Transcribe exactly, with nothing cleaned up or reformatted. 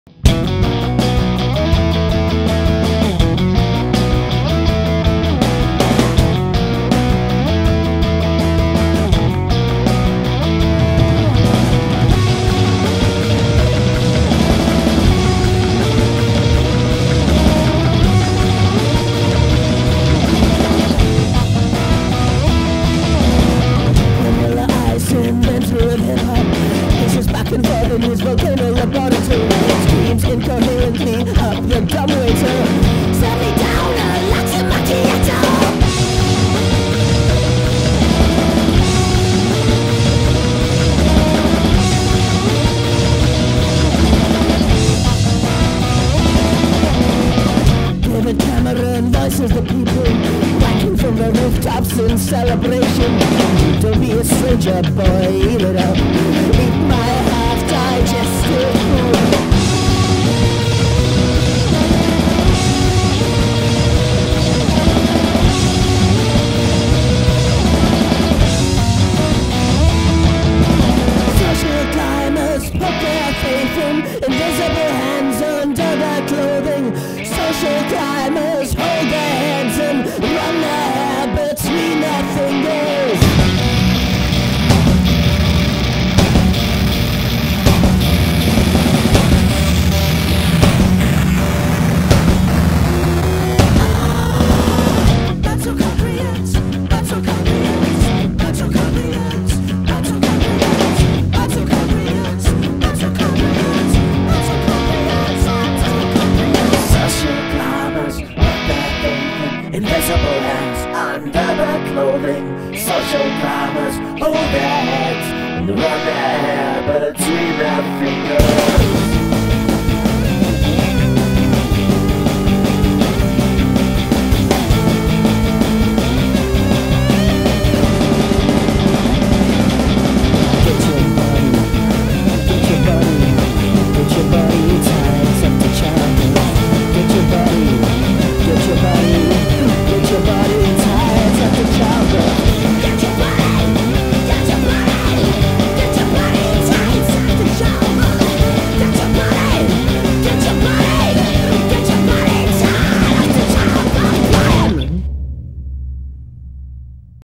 Inventor of hiphop, paces back and forth in his volcano laboratory. Screams incoherently up the dumbwaiter. Set me down a latte macchiato. David Cameron voices the people, wanking from the rooftops in celebration. Don't be a stranger, boy, eat it up. Eat my half-digested food. Social climbers put their faith in invisible hands under their clothing. Social climbers hold their hands and run their hair between their fingers. Invisible hands under their clothing. Social climbers hold their heads and run their hair between